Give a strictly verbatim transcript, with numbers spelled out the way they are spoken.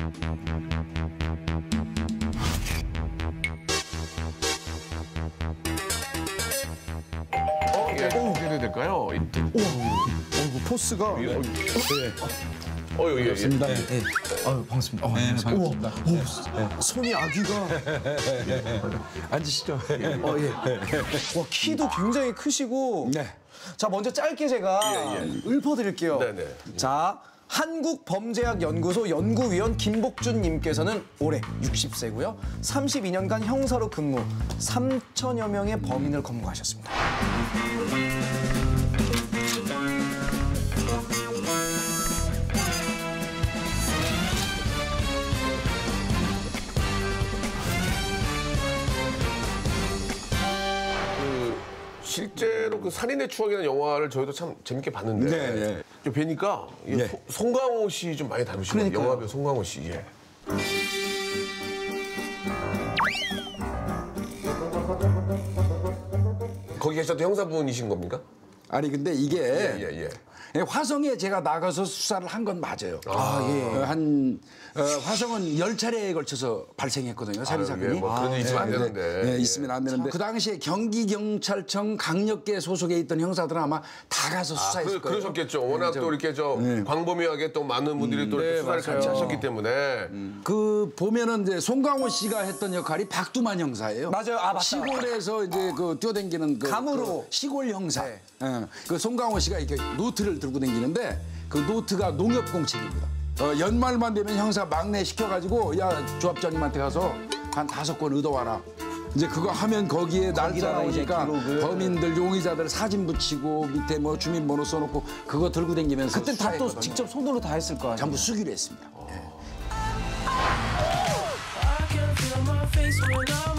어, 예. 어떻게 해야 될까요? 어이구, 포스가. 예. 어, 예, 예. 반갑습니다. 예. 예. 아유, 반갑습니다. 어, 네, 반갑습니다. 우와, 우와, 손이 아기가. 앉으시죠. 어, 예. 와, 키도 굉장히 크시고. 네. 자, 먼저 짧게 제가 예, 예. 읊어드릴게요. 네네. 자, 한국범죄학연구소 연구위원 김복준 님께서는 올해 육십 세고요. 삼십이 년간 형사로 근무, 삼천여 명의 범인을 검거하셨습니다. 실제로 그 살인의 추억이라는 영화를 저희도 참 재밌게 봤는데 네, 네. 좀 뵈니까 이게 네. 소- 송강호 씨 좀 많이 닮으시네요. 그러니까요. 영화배우 송강호 씨. 예. 거기 계셨던 형사분이신 겁니까? 아니 근데 이게 예, 예, 예. 화성에 제가 나가서 수사를 한 건 맞아요. 아, 예. 한 어, 화성은 열 차례에 걸쳐서 발생했거든요. 살인 사건이. 예, 뭐 그런 일 있으면 안 되는데. 네, 예. 있으면 안 되는데 그 당시에 경기경찰청 강력계 소속에 있던 형사들은 아마 다 가서 아, 수사했을 그, 거예요. 그러셨겠죠. 워낙 저- 또 이렇게 저 광범위하게 또 많은 분들이 또 이렇게 수사를 같이 하셨기 때문에 그 보면은 이제 송강호 씨가 했던 역할이 박두만 형사예요. 맞아요. 아, 맞다. 시골에서 이제 그 뛰어댕기는 그, 감으로. 그 시골 형사. 네. 예. 그 송강호 씨가 이렇게 노트를 들고 다니는데 그 노트가 농협 공책입니다. 어, 연말만 되면 형사 막내 시켜가지고 야 조합장님한테 가서 한 다섯 권 얻어와라. 이제 그거 하면 거기에 날짜 나오니까 기록을. 범인들 용의자들 사진 붙이고 밑에 뭐 주민번호 써놓고 그거 들고 다니면서 그때 다 또 수사했거든요. 직접 손으로 다 했을 거 아니에요? 전부 수기로 했습니다. I can feel my face when I'm